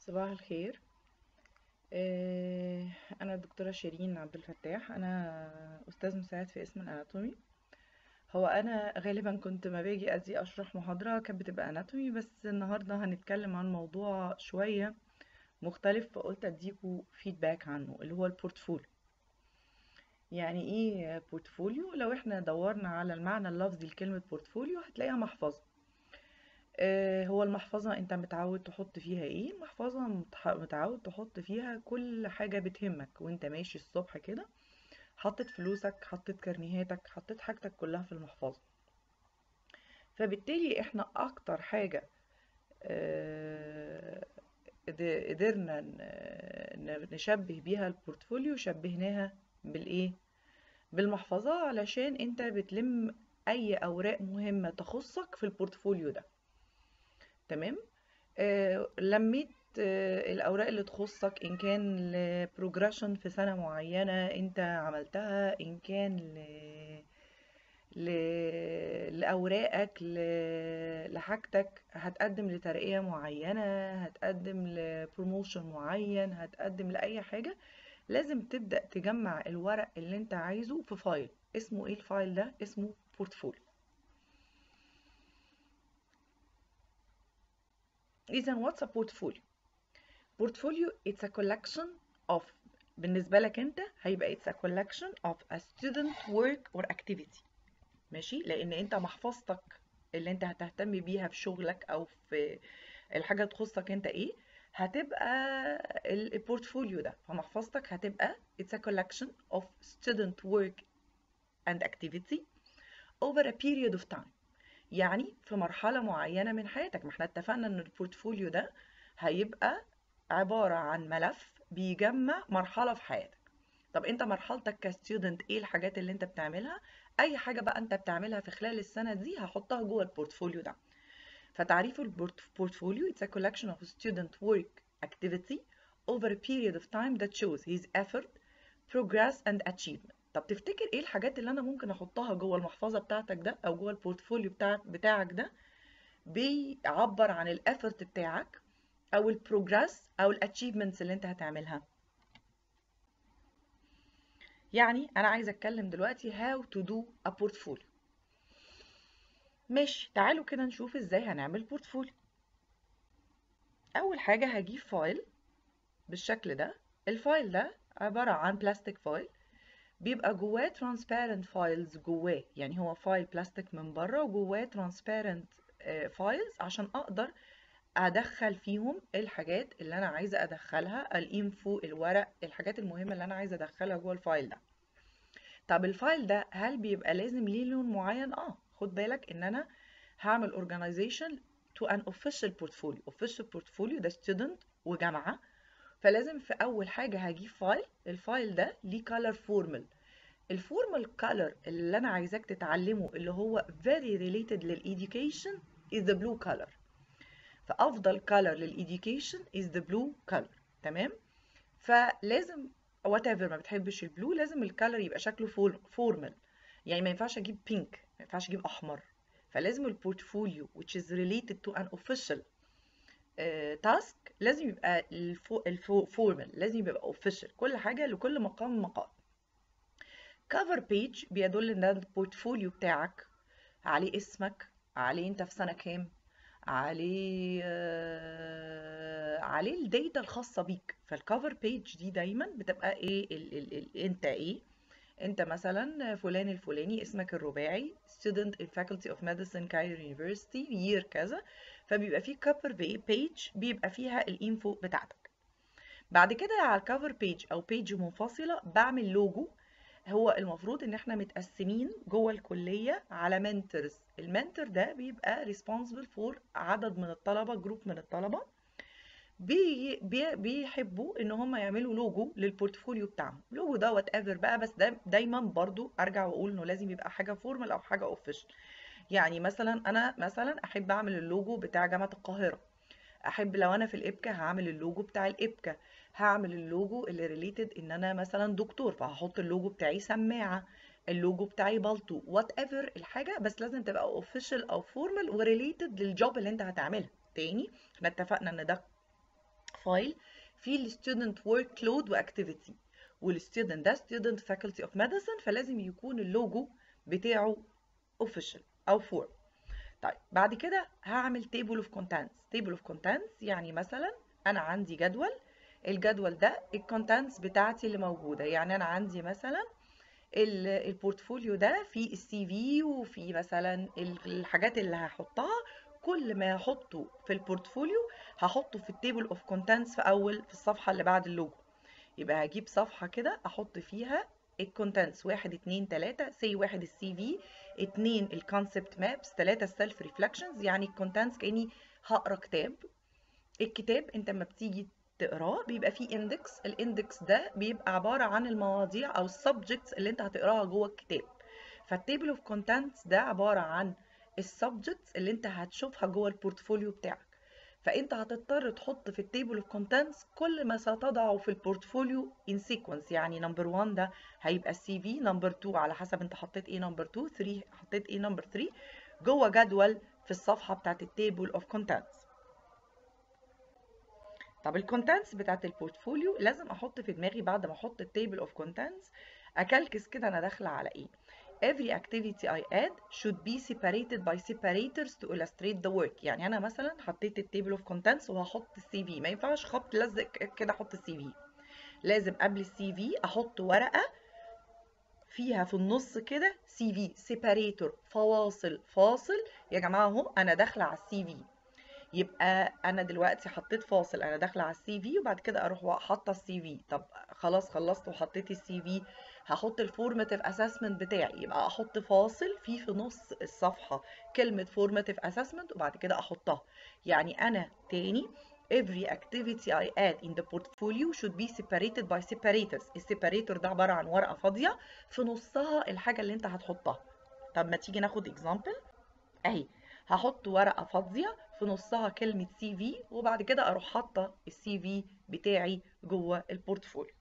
صباح الخير. آه، أنا الدكتورة شيرين عبد الفتاح. أنا أستاذ مساعد في اسم الأناتومي. هو أنا غالبا كنت ما باجي أجي أشرح محاضرة كانت بتبقى أناتومي، بس النهاردة هنتكلم عن موضوع شوية مختلف، فقلت أديكوا فيدباك عنه اللي هو البورتفوليو. يعني إيه بورتفوليو؟ لو إحنا دورنا على المعنى اللفظي لكلمة بورتفوليو هتلاقيها محفظة. هو المحفظة انت متعود تحط فيها ايه؟ المحفظة متعود تحط فيها كل حاجة بتهمك وانت ماشي الصبح كده. حطيت فلوسك، حطيت كارنيهاتك، حطيت حاجتك كلها في المحفظة. فبالتالي احنا اكتر حاجة آه، قدرنا نشبه بيها البورتفوليو، شبهناها بالايه؟ بالمحفظة، علشان انت بتلم اي اوراق مهمة تخصك في البورتفوليو ده. تمام. لميت الأوراق اللي تخصك، إن كان لبروجراشن في سنة معينة أنت عملتها، إن كان ل... لأوراقك، لحاجتك، هتقدم لترقية معينة، هتقدم لبروموشن معين، هتقدم لأي حاجة. لازم تبدأ تجمع الورق اللي انت عايزه في فايل. اسمه ايه الفايل ده؟ اسمه بورتفوليو. إذا what's a portfolio؟ portfolio it's a collection of، بالنسبة لك انت هيبقى it's a collection of a student work or activity. ماشي، لان انت محفظتك اللي انت هتهتم بيها في شغلك او في الحاجة تخصك انت ايه، هتبقى البورتفوليو ده. فمحفظتك هتبقى it's a collection of student work and activity over a period of time. يعني في مرحلة معينة من حياتك. ما احنا اتفقنا ان البورتفوليو ده هيبقى عبارة عن ملف بيجمع مرحلة في حياتك. طب انت مرحلتك كستودنت ايه الحاجات اللي انت بتعملها؟ اي حاجة بقى انت بتعملها في خلال السنة دي هحطها جوه البورتفوليو ده. فتعريف البورتفوليو it's a collection of student work activity over a period of time that shows his effort, progress and achievement. طب تفتكر ايه الحاجات اللي انا ممكن احطها جوه المحفظة بتاعتك ده او جوه البورتفوليو بتاعك ده بيعبر عن الافورت بتاعك او البروجرس او الاتشيفمنتس اللي انت هتعملها؟ يعني انا عايزه اتكلم دلوقتي how to do a portfolio. ماشي، تعالوا كده نشوف ازاي هنعمل بورتفوليو. اول حاجه هجيب فايل بالشكل ده. الفايل ده عباره عن بلاستيك فايل، بيبقى جواه ترانسبيرنت فايلز جواه. يعني هو فايل بلاستيك من بره وجواه ترانسبيرنت فايلز عشان اقدر ادخل فيهم الحاجات اللي انا عايزه ادخلها، الانفو، الورق، الحاجات المهمه اللي انا عايزه ادخلها جوه الفايل ده. طب الفايل ده هل بيبقى لازم ليه لون معين؟ خد بالك ان انا هعمل organization to an official portfolio. official portfolio ده student وجامعه، فلازم في اول حاجه هجيب فايل. الفايل ده ليه color formal. الفورمال color اللي انا عايزاك تتعلمه اللي هو very related للeducation is the blue color. فافضل color للeducation is the blue color. تمام. فلازم whatever ما بتحبش البلو، لازم الكالر يبقى شكله فورمال. يعني ما ينفعش اجيب بينك، ما ينفعش اجيب احمر. فلازم البورتفوليو which is related to an official task لازم يبقى الفورمال، لازم يبقى official. كل حاجه لكل مقام مقال. cover page بيدل ان ده البورتفوليو بتاعك، عليه اسمك، عليه انت في سنه كام، عليه الداتا الخاصة بيك. فالكفر بيج دي دايما بتبقى ايه؟ انت ايه؟ انت مثلا فلان الفلاني، اسمك الرباعي، student in faculty of medicine Cairo University year كذا. فبيبقى فيه cover page بيبقى فيها الانفو بتاعتك. بعد كده على الكفر بيج او بيج منفصلة بعمل لوجو. هو المفروض ان احنا متقسمين جوه الكلية على منتورز. المنتور ده بيبقى responsible for عدد من الطلبة، جروب من الطلبة بيحبوا ان هم يعملوا لوجو للبورتفوليو بتاعهم. لوجو ده وات ايفر بقى، بس ده دايما برضو ارجع واقول انه لازم يبقى حاجة فورمال او حاجة اوفيشال. يعني مثلا انا احب اعمل اللوجو بتاع جامعة القاهرة، احب لو انا في الابكا هعمل اللوجو بتاع الابكا، هعمل اللوجو اللي ريليتد ان انا مثلا دكتور فهحط اللوجو بتاعي سماعه، اللوجو بتاعي بالطو، وات ايفر الحاجه، بس لازم تبقى اوفيشال او فورمال وريليتد للجوب اللي انت هتعملها. تاني احنا اتفقنا ان ده فايل فيه الستودنت ورك لود واكتيفيتي، والستودنت ده ستودنت فاكولتي اوف ميديسن، فلازم يكون اللوجو بتاعه اوفيشال او فورم. طيب بعد كده هعمل تيبل اوف كونتنتس. تيبل اوف كونتنتس يعني مثلا انا عندي جدول، الجدول ده الكونتنتس بتاعتي اللي موجوده، يعني انا عندي مثلا البورتفوليو ده فيه السي في وفي مثلا الحاجات اللي هحطها، كل ما هحطه في البورتفوليو هحطه في التيبل اوف كونتنتس في الصفحه اللي بعد اللوجو. يبقى هجيب صفحه كده احط فيها الكونتنتس 1 2 3 سي 1 السي في، 2 الكونسبت مابس، 3 السيلف ريفلكشنز. يعني الكونتنتس كاني هقرا كتاب. الكتاب انت لما بتيجي تقراه بيبقى فيه اندكس، الاندكس ده بيبقى عباره عن المواضيع او السبجكتس اللي انت هتقراها جوه الكتاب. فالتيبل اوف كونتنتس ده عباره عن السبجكتس اللي انت هتشوفها جوه البورتفوليو بتاعك. فانت هتضطر تحط في التيبل اوف كونتنتس كل ما ستضعه في البورتفوليو ان سيكونس. يعني نمبر 1 ده هيبقى السي في، نمبر 2 على حسب انت حطيت ايه، نمبر 2 3 حطيت ايه، نمبر 3 جوه جدول في الصفحه بتاعت التيبل اوف كونتنتس. طب الكونتنتس بتاعت البورتفوليو لازم احط في دماغي بعد ما احط التيبل اوف كونتنتس اكلكس كده انا داخله على ايه. Every activity I add should be separated by separators to illustrate the work. يعني انا مثلا حطيت التيبل اوف كونتنتس وهحط السي في، ما ينفعش خبط لزق كده احط السي في. لازم قبل السي في احط ورقه فيها في النص كده سي في سيباريتور، فواصل فاصل. يا جماعه اهو انا داخله على السي في. يبقى انا دلوقتي حطيت فاصل، انا داخله على السي في، وبعد كده اروح حاطه السي في. طب خلاص خلصت وحطيت السي في، هحط الفورماتيف اسسمنت بتاعي. يبقى احط فاصل في نص الصفحه كلمه فورماتيف اسسمنت وبعد كده احطها. يعني انا تاني every activity I add in the portfolio should be separated by separators. السيباريتور ده عباره عن ورقه فاضيه في نصها الحاجه اللي انت هتحطها. طب ما تيجي ناخد اكزامبل اهي. هحط ورقه فاضيه في نصها كلمه سي في، وبعد كده اروح حاطه السي في بتاعي جوه البورتفوليو.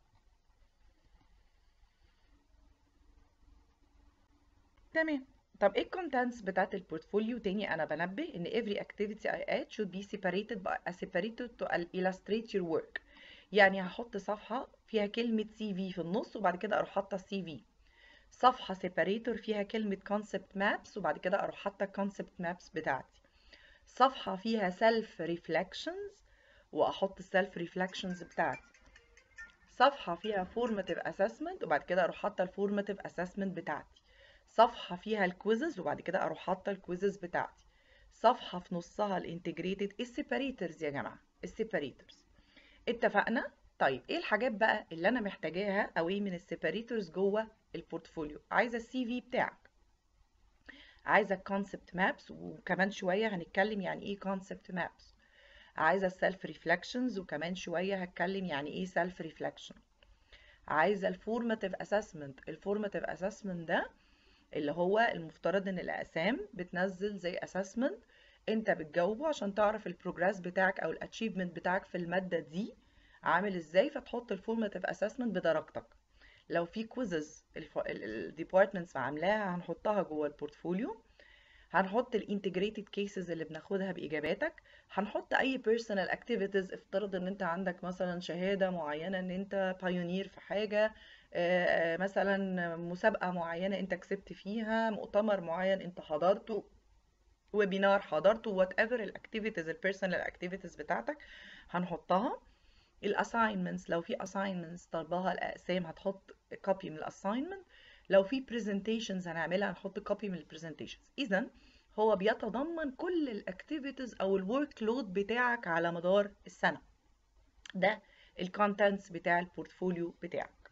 تمام. طب ايه الكونتنتس بتاعت البورتفوليو؟ تاني انا بنبه ان every activity I add should be separated to illustrate your work. يعني هحط صفحه فيها كلمه سي في في النص وبعد كده اروح حاطه السي في، صفحه سيباريتور فيها كلمه concept maps وبعد كده اروح حاطه concept maps بتاعتي، صفحة فيها self reflections وأحط السيلف ريفلكشنز بتاعتي، صفحة فيها formative assessment وبعد كده أروح حاطة الفورماتيف assessment بتاعتي، صفحة فيها الكويزز وبعد كده أروح حاطة الكويزز بتاعتي، صفحة في نصها الانتجريتد. السيباريترز يا جماعة، السيباريترز. اتفقنا؟ طيب ايه الحاجات بقى اللي أنا محتاجاها أو ايه من السيباريترز جوه البورتفوليو؟ عايزة السي في بتاعك، عايزه الكونسبت مابس، وكمان شويه هنتكلم يعني ايه كونسبت مابس، عايزه السيلف ريفلكشنز وكمان شويه هتكلم يعني ايه سيلف ريفلكشن، عايزه الفورماتيف اسسمنت. الفورماتيف اسسمنت ده اللي هو المفترض ان الاقسام بتنزل زي اسسمنت انت بتجاوبه عشان تعرف البروجرس بتاعك او الاتشيفمنت بتاعك في الماده دي عامل ازاي، فتحط الفورماتيف اسسمنت بدرجتك. لو في كويزز الديبارتمنتس عاملاها هنحطها جوه البورتفوليو، هنحط الانتجريتد كيسز اللي بناخدها باجاباتك، هنحط اي بيرسونال اكتيفيتيز. افترض ان انت عندك مثلا شهاده معينه ان انت بايونير في حاجه، مثلا مسابقه معينه انت كسبت فيها، مؤتمر معين انت حضرته، ويبينار حضرته، وات ايفر الاكتيفيتيز البيرسونال اكتيفيتيز بتاعتك هنحطها. الاساينمنتس لو في اساينمنتس طلبها الاقسام هتحط كوبي من الاساينمنت، لو في برزنتيشنز هنعملها هنحط كوبي من البرزنتيشنز. اذا هو بيتضمن كل الاكتيفيتيز او الورك لود بتاعك على مدار السنه. ده الكونتنتس بتاع البورتفوليو بتاعك.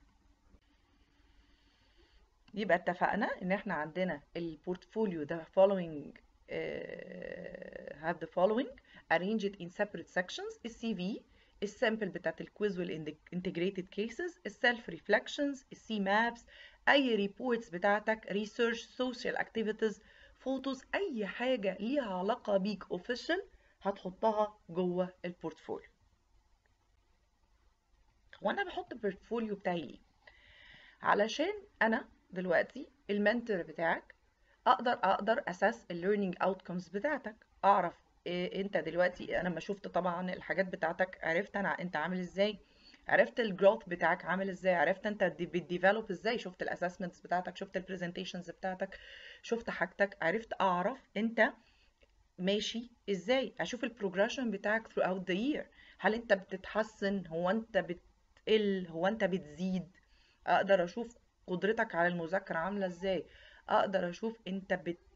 يبقى اتفقنا ان احنا عندنا البورتفوليو ده following have the following arranged in separate sections: السي في، السامبل بتاعت الكويز والانتجريتد كيسز، السيلف ريفلكشنز، السي مابس، اي ريبورتس بتاعتك، ريسيرش، سوشيال اكتيفيتيز، فوتوز، اي حاجه ليها علاقه بيك اوفيشال هتحطها جوه البورتفوليو. وانا بحط البورتفوليو بتاعي ليه؟ علشان انا دلوقتي المنتور بتاعك اقدر اساس الليرنينج اوتكمز بتاعتك، اعرف انت دلوقتي انا لما شفت طبعا الحاجات بتاعتك، عرفت انت عامل ازاي، عرفت الجروث بتاعك عامل ازاي، عرفت انت بتديفلوب ازاي، شفت الاسسمنتس بتاعتك، شفت البرزنتيشنز بتاعتك، شفت حاجتك، عرفت اعرف انت ماشي ازاي، اشوف البروجريشن بتاعك throughout the year. هل انت بتتحسن، هو انت بتقل، هو انت بتزيد. اقدر اشوف قدرتك على المذاكرة عاملة ازاي، اقدر اشوف انت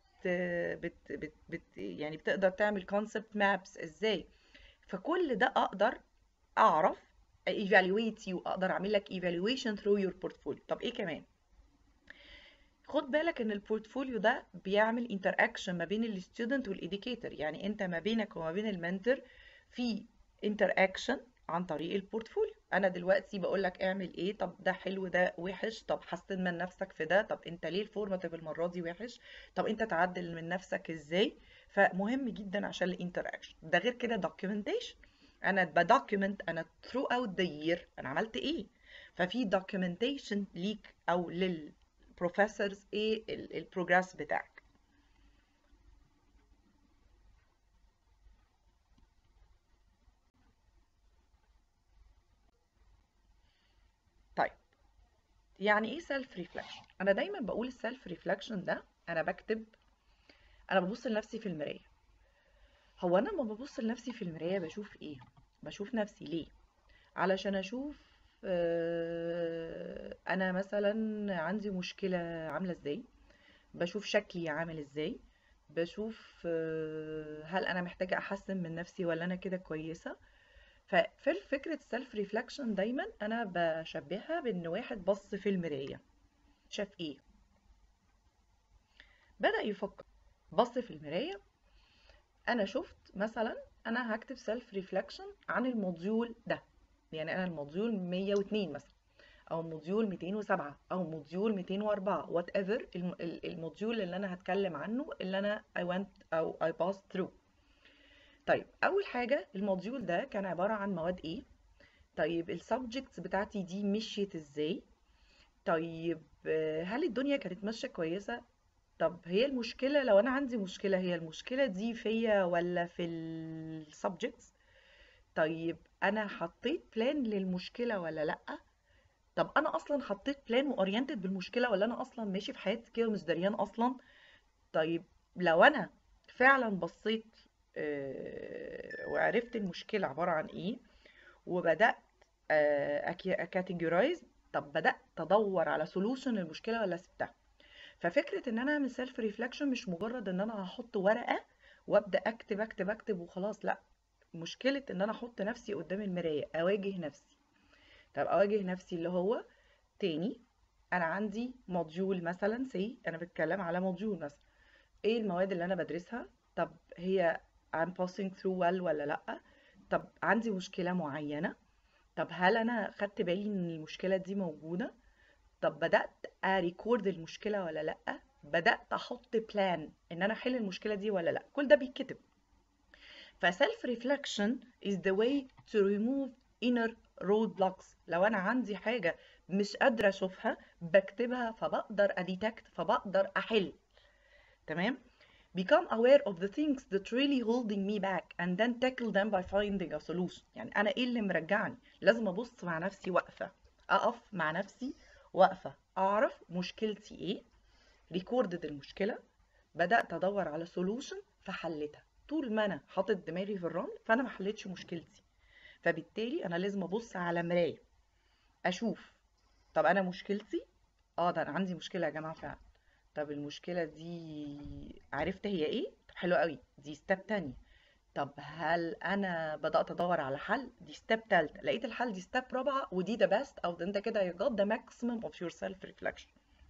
يعني بتقدر تعمل concept maps ازاي. فكل ده اقدر اعرف evaluate you، اقدر اعمل لك evaluation through your portfolio. طب ايه كمان؟ خد بالك ان البورتفوليو ده بيعمل انتراكشن ما بين الستودنت والإديكيتور، يعني انت ما بينك وما بين المنتور في انتراكشن عن طريق البورتفوليو. انا دلوقتي بقول لك اعمل ايه، طب ده حلو ده وحش، طب حسن من نفسك في ده، طب انت ليه الفورماتيف المره دي وحش، طب انت تعدل من نفسك ازاي. فمهم جدا عشان الانتراكشن ده. غير كده دوكيومنتيشن، انا بدوكيومنت انا throughout the year انا عملت ايه. ففي دوكيومنتيشن ليك او بروفيسورز ايه البروجرس بتاعك. طيب يعني ايه سيلف ريفلكشن؟ انا دايما بقول السيلف ريفلكشن ده انا بكتب، انا ببص لنفسي في المرايه. هو انا لما ببص لنفسي في المرايه بشوف ايه؟ بشوف نفسي ليه؟ علشان اشوف انا مثلا عندي مشكله عامله ازاي، بشوف شكلي عامل ازاي، بشوف هل انا محتاجه احسن من نفسي ولا انا كده كويسه. ففي فكرة السيلف ريفلكشن دايما انا بشبهها بان واحد بص في المراية، شاف ايه؟ بدأ يفكر، بص في المراية. انا شفت مثلا انا هكتب سيلف ريفلكشن عن الموديول ده، يعني انا الموديول 102 مثلا، او موديول 207 او موديول 204 وات ايفر الموديول اللي انا هتكلم عنه اللي انا I went او I passed through. طيب اول حاجة الموديول ده كان عبارة عن مواد ايه؟ طيب السبجكتس بتاعتي دي مشيت ازاي؟ طيب هل الدنيا كانت ماشية كويسة؟ طب هي المشكلة، لو أنا عندي مشكلة، هي المشكلة دي فيا ولا في السبجكتس؟ طيب أنا حطيت بلان للمشكلة ولا لأ؟ طب أنا أصلا حطيت بلان وأورينتد بالمشكلة، ولا أنا أصلا ماشي في حياتي كده مش دريان أصلا؟ طيب لو أنا فعلا بصيت وعرفت المشكلة عبارة عن إيه، وبدأت اكاتيجورايز، طب بدأت ادور على سولوشن للمشكله ولا سبتها؟ ففكره ان انا اعمل سيلف ريفلكشن مش مجرد ان انا هحط ورقه وابدا اكتب اكتب اكتب وخلاص، لا. مشكله ان انا احط نفسي قدام المرايه اواجه نفسي. طب اواجه نفسي اللي هو تاني، انا عندي موديول مثلا، انا بتكلم على موديول مثلا، ايه المواد اللي انا بدرسها؟ طب هي I'm passing through well ولا لا؟ طب عندي مشكله معينه، طب هل انا خدت بالي ان المشكله دي موجوده؟ طب بدات اريكورد المشكله ولا لا؟ بدات احط بلان ان انا احل المشكله دي ولا لا؟ كل ده بيتكتب. فسيلف ريفلكشن is the way to remove inner roadblocks. لو انا عندي حاجه مش قادره اشوفها بكتبها، فبقدر اديتكت، فبقدر احل. تمام. become aware of the things that really holding me back and then tackle them by finding a solution. يعني انا ايه اللي مرجعني؟ لازم ابص مع نفسي واقفه، اقف مع نفسي واقفه، اعرف مشكلتي ايه، ريكوردد المشكله، بدات ادور على solution فحلتها. طول ما انا حاطط دماغي في الرمل فانا ما حلتش مشكلتي. فبالتالي انا لازم ابص على مرايه اشوف، طب انا مشكلتي، ده انا عندي مشكله يا جماعه فعلا. طب المشكله دي عرفت هي ايه؟ طب حلو قوي، دي ستيب تانية. طب هل انا بدات ادور على حل؟ دي ستيب تالتة. لقيت الحل، دي ستيب رابعه، ودي ذا بيست، او ده انت كده you got the maximum of your self reflection.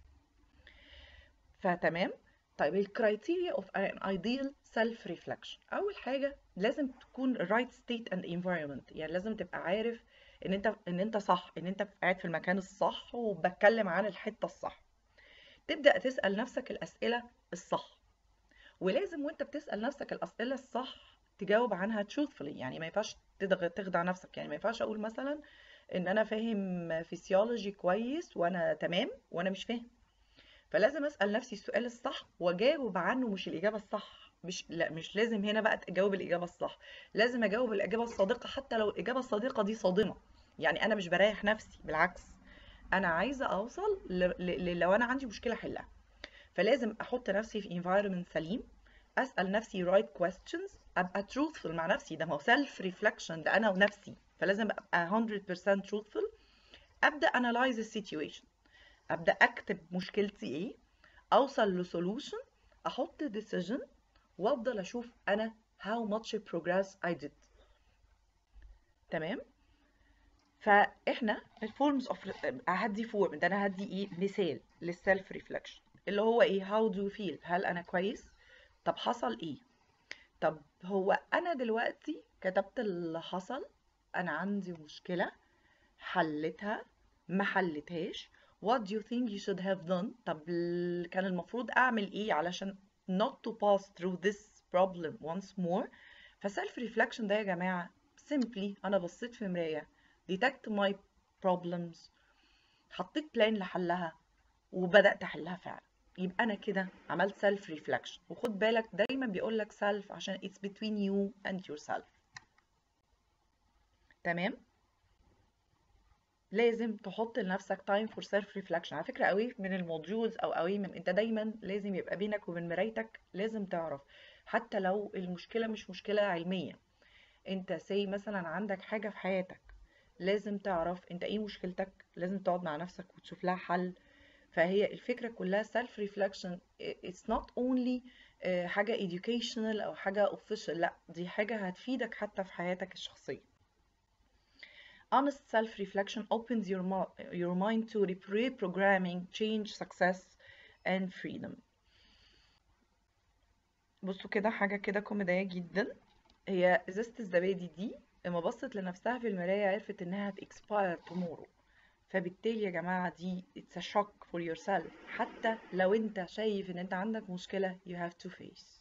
فتمام. طيب الكرايتيريا اوف ان ايديال سيلف ريفلكشن، اول حاجه لازم تكون right state and environment. يعني لازم تبقى عارف ان انت صح، ان انت قاعد في المكان الصح وبتكلم عن الحته الصح. تبدا تسال نفسك الاسئله الصح، ولازم وانت بتسال نفسك الاسئله الصح تجاوب عنها truthfully. يعني ما ينفعش تخدع نفسك. يعني ما ينفعش اقول مثلا ان انا فاهم فيسيولوجي كويس وانا تمام وانا مش فاهم. فلازم اسال نفسي السؤال الصح واجاوب عنه، مش الاجابه الصح. مش لازم هنا بقى اجاوب الاجابه الصح، لازم اجاوب الاجابه الصادقه حتى لو الاجابه الصادقه دي صادمه. يعني انا مش بريح نفسي، بالعكس انا عايزه اوصل لو انا عندي مشكله احلها. فلازم احط نفسي في environment سليم، اسال نفسي right questions، ابقى truthful مع نفسي، ده ما هو self reflection، ده انا ونفسي، فلازم ابقى 100% truthful. ابدا analyze السيتويشن، ابدا اكتب مشكلتي ايه، اوصل لسولوشن، احط decision، وافضل اشوف انا how much progress I did. تمام. فاحنا الفورمز اوف، هدي فورم ده، انا هدي ايه مثال للسيلف ريفلكشن اللي هو ايه how do you feel، هل انا كويس، طب حصل ايه، طب هو انا دلوقتي كتبت اللي حصل، انا عندي مشكلة حلتها ما حلتهاش، what do you think you should have done، طب كان المفروض اعمل ايه علشان not to pass through this problem once more. فسيلف ريفلكشن ده يا جماعة simply انا بصيت في مراية، detect my problems، حطيت بلان لحلها وبدأت احلها فعلا، يبقى انا كده عملت سيلف ريفلكشن. وخد بالك دايما بيقول لك سيلف عشان it's between you and yourself. تمام. لازم تحط لنفسك time for self reflection. على فكرة قوي من الموديولز او قوي من، انت دايما لازم يبقى بينك وبين مرايتك لازم تعرف، حتى لو المشكلة مش مشكلة علمية، انت سي مثلا عندك حاجة في حياتك لازم تعرف انت ايه مشكلتك، لازم تقعد مع نفسك وتشوف لها حل. فهي الفكرة كلها self reflection it's not only حاجة educational او حاجة official، لا دي حاجة هتفيدك حتى في حياتك الشخصية. Honest self-reflection opens your mind to reprogramming, change, success and freedom. بصوا كده حاجة كده كوميدية جدا، هي ازازة الزبادي دي لما بصت لنفسها في المراية عرفت انها هتexpire tomorrow. فبالتالي يا جماعة دي it's a shock for yourself، حتى لو انت شايف ان انت عندك مشكلة you have to face.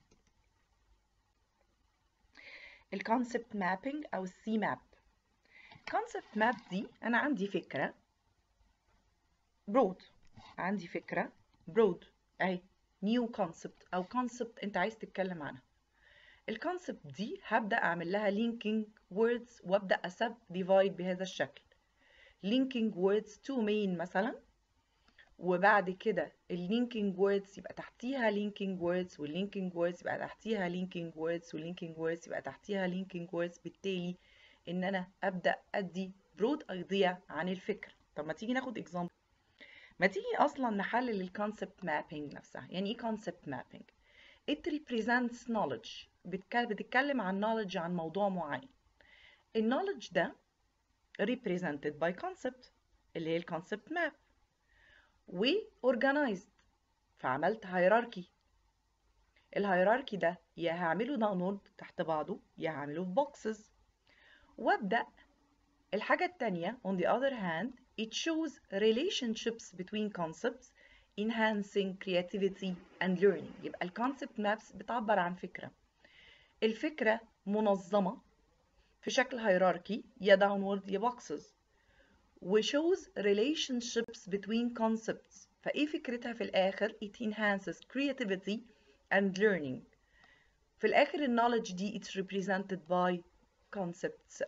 الكونسبت مابينج او السي ماب. concept map دي انا عندي فكرة broad، عندي فكرة broad اهي، new concept او concept انت عايز تتكلم عنها. الكونسبت دي هبدأ اعمل لها linking words وابدأ اسب divide بهذا الشكل. linking words to main مثلا، وبعد كده linking words يبقى تحتيها linking words، linking words يبقى تحتيها linking words، linking words يبقى تحتيها linking words. بالتالي ان انا ابدأ ادي broad idea عن الفكرة. طب ما تيجي ناخد example، ما تيجي اصلا نحلل الكونسبت مابينج نفسها. يعني ايه كونسبت مابينج؟ it represents knowledge، بتتكلم عن knowledge عن موضوع معين. النولج ده represented by concept اللي هي الكونسبت ماب، و organized، فعملت hierarchy. الهيراركي ده يا هعمله داونلود تحت بعضه يا هعمله في boxes. وابدأ الحاجة التانية on the other hand it shows relationships between concepts enhancing creativity and learning. يبقى الكونسبت مابس بتعبر عن فكرة، الفكرة منظمة في شكل هيراركي يا داونورد يا بوكسز، وشوز relationships between concepts. فايه فكرتها في الاخر؟ it enhances creativity and learning. في الاخر النولج دي it's represented by concepts.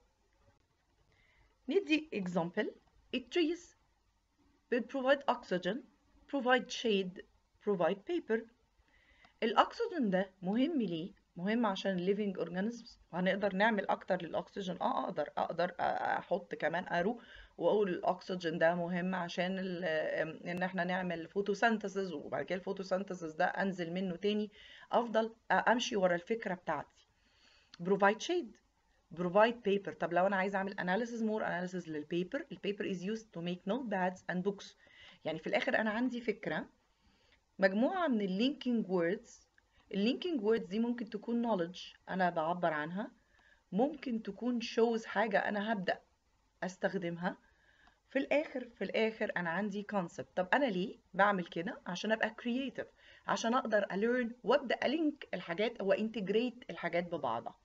ندي example. trees provide oxygen, provide shade, provide paper. الاكسجين ده مهم ليه؟ مهم عشان living organisms، وهنقدر نعمل اكتر للاكسجين. اقدر احط كمان ارو واقول الاكسجين ده مهم عشان ان احنا نعمل فوتوسينثيسيس، وبعد كده الفوتوسينثيسيس ده انزل منه تاني، افضل امشي ورا الفكره بتاعتي. provide shade، provide paper. طب لو انا عايزه اعمل analysis more analysis للبيبر، البيبر is used to make notepads and books. يعني في الاخر انا عندي فكره، مجموعه من اللينكينج ووردز. اللينكينج ووردز دي ممكن تكون knowledge انا بعبر عنها، ممكن تكون shows حاجه انا هبدا استخدمها. في الاخر انا عندي concept. طب انا ليه بعمل كده؟ عشان ابقى creative، عشان اقدر learn وابدا الينك الحاجات وانتجريت الحاجات ببعضها.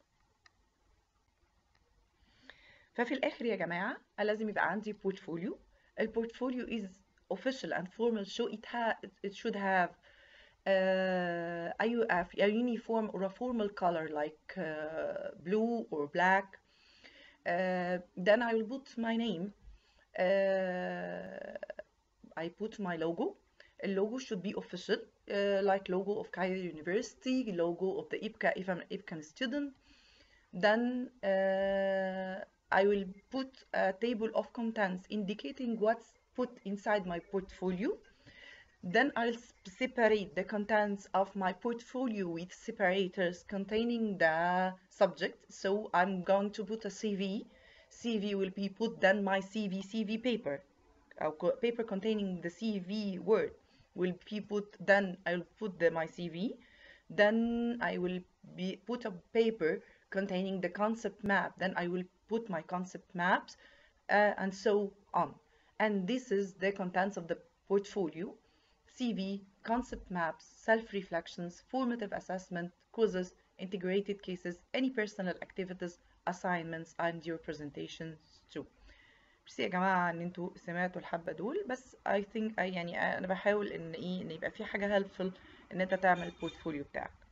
ففي الاخر يا جماعه انا لازم يبقى عندي portfolio. البورتفوليو is official and formal show it should have a uniform or a formal color like blue or black. Then I will put my name. I put my logo. A logo should be official, like logo of Cairo University, logo of the IPCA if I'm an IPCAN student. Then I will put a table of contents indicating what's put inside my portfolio. Then I'll separate the contents of my portfolio with separators containing the subject. So I'm going to put a CV. CV will be put then my CV paper. Paper containing the CV word will be put, then I'll put my CV. Then I will put a paper containing the concept map. Then I will put my concept maps and so on. And this is the contents of the portfolio: CV, concept maps, self-reflections, formative assessment, quizzes, integrated cases, any personal activities, assignments, and your presentations too. ميرسي يا جماعة ان انتوا سمعتوا الحبة دول، بس I think يعني انا بحاول ان يبقى في حاجة helpful ان انت تعمل البورتفوليو بتاعك.